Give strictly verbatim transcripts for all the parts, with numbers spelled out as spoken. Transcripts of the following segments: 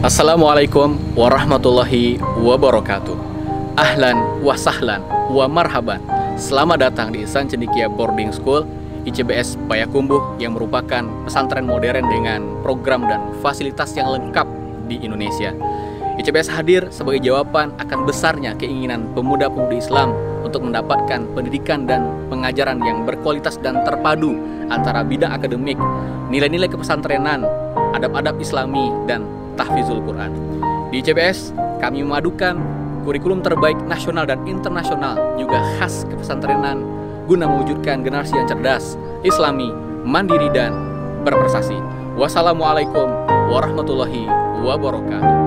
Assalamualaikum warahmatullahi wabarakatuh. Ahlan wa sahlan wa marhaban. Selamat datang di Ihsan Cendekia Boarding School I C B S Payakumbuh yang merupakan pesantren modern dengan program dan fasilitas yang lengkap di Indonesia. I C B S hadir sebagai jawaban akan besarnya keinginan pemuda-pemudi Islam untuk mendapatkan pendidikan dan pengajaran yang berkualitas dan terpadu antara bidang akademik, nilai-nilai kepesantrenan, adab-adab Islami, dan tahfizul Quran. Di I C B S, kami memadukan kurikulum terbaik nasional dan internasional, juga khas kepesantrenan, guna mewujudkan generasi yang cerdas, Islami, mandiri, dan berprestasi. Wassalamualaikum warahmatullahi wabarakatuh.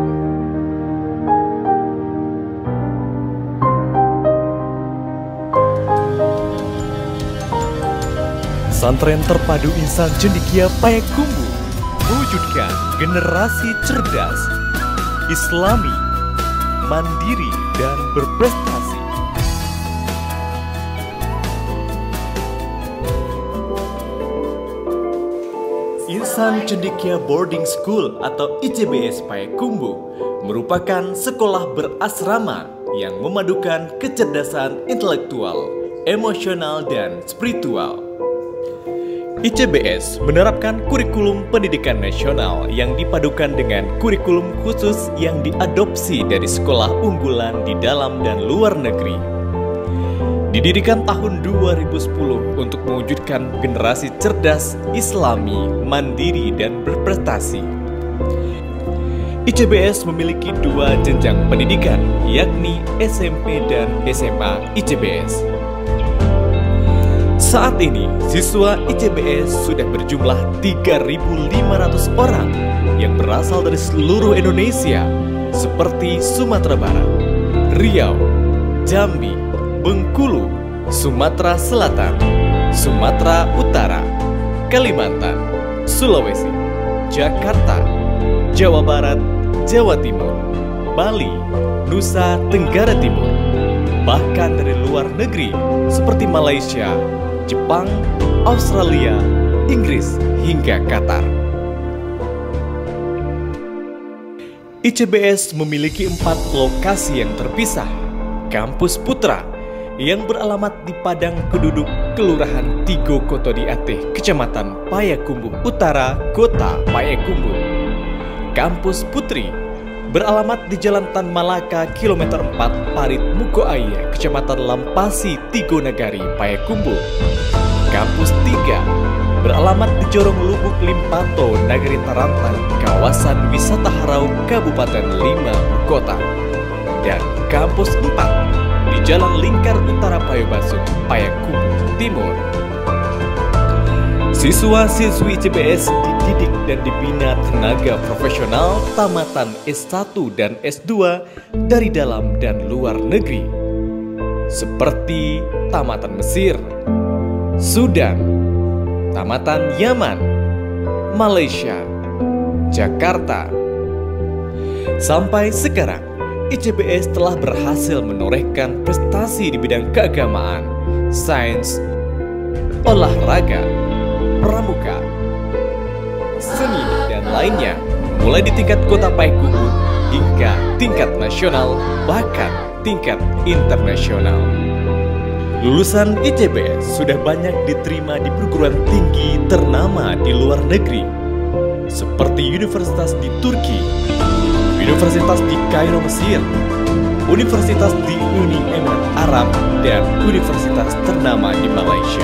Pesantren terpadu Ihsan Cendekia Payakumbuh mewujudkan generasi cerdas, Islami, mandiri, dan berprestasi. Ihsan Cendekia Boarding School atau I C B S Payakumbuh merupakan sekolah berasrama yang memadukan kecerdasan intelektual, emosional, dan spiritual. I C B S menerapkan kurikulum pendidikan nasional yang dipadukan dengan kurikulum khusus yang diadopsi dari sekolah unggulan di dalam dan luar negeri. Didirikan tahun dua ribu sepuluh untuk mewujudkan generasi cerdas, Islami, mandiri, dan berprestasi. I C B S memiliki dua jenjang pendidikan, yakni S M P dan S M A I C B S. Saat ini, siswa I C B S sudah berjumlah tiga ribu lima ratus orang yang berasal dari seluruh Indonesia, seperti Sumatera Barat, Riau, Jambi, Bengkulu, Sumatera Selatan, Sumatera Utara, Kalimantan, Sulawesi, Jakarta, Jawa Barat, Jawa Timur, Bali, Nusa Tenggara Timur, bahkan dari luar negeri seperti Malaysia, Jepang, Australia, Inggris, hingga Qatar. I C B S memiliki empat lokasi yang terpisah. Kampus Putra yang beralamat di Padang Keduduk, Kelurahan Tigo Koto di Ateh, Kecamatan Payakumbuh Utara, Kota Payakumbuh. Kampus Putri beralamat di Jalan Tan Malaka, kilometer empat, Parit Mukoaya, Kecamatan Lampasi, Tigo Nagari, Payakumbuh. Kampus tiga beralamat di Jorong Lubuk Limpato, Nagari Tarantang, kawasan wisata Harau, Kabupaten Lima, Kota. Dan Kampus empat di Jalan Lingkar Utara Payobasun, Payakumbuh Timur. Siswa-siswi I C B S dididik dan dibina tenaga profesional tamatan S satu dan S dua dari dalam dan luar negeri, seperti tamatan Mesir, Sudan, tamatan Yaman, Malaysia, Jakarta. Sampai sekarang, I C B S telah berhasil menorehkan prestasi di bidang keagamaan, sains, olahraga, pramuka, seni, dan lainnya, mulai di tingkat kota Payakumbuh hingga tingkat nasional, bahkan tingkat internasional. Lulusan I C B S sudah banyak diterima di perguruan tinggi ternama di luar negeri, seperti universitas di Turki, universitas di Kairo, Mesir, universitas di Uni Emirat Arab, dan universitas ternama di Malaysia.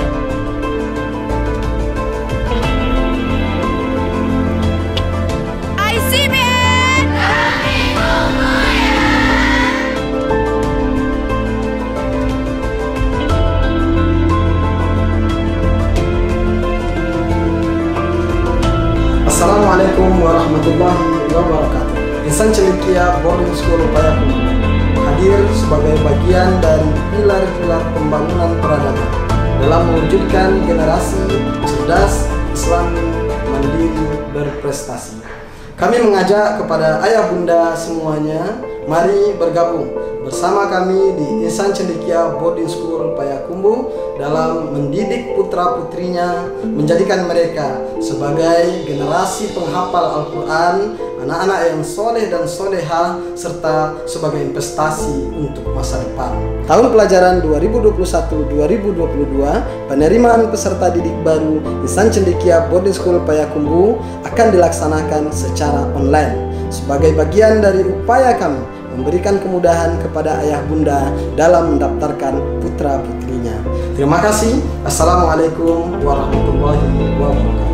Assalamualaikum warahmatullahi wabarakatuh. Ihsan Cendekia Boarding School Payakumbuh hadir sebagai bagian dari pilar-pilar pembangunan peradaban dalam mewujudkan generasi cerdas, Islami, mandiri, berprestasi. Kami mengajak kepada ayah bunda semuanya, mari bergabung bersama kami di Insan Cendekia Boarding School Payakumbuh dalam mendidik putra-putrinya, menjadikan mereka sebagai generasi penghafal Al-Quran, anak-anak yang soleh dan soleha, serta sebagai investasi untuk masa depan. Tahun pelajaran dua ribu dua puluh satu dua ribu dua puluh dua, penerimaan peserta didik baru Insan Cendekia Boarding School Payakumbuh akan dilaksanakan secara online sebagai bagian dari upaya kami memberikan kemudahan kepada ayah bunda dalam mendaftarkan putra-putrinya. Terima kasih. Assalamualaikum warahmatullahi wabarakatuh.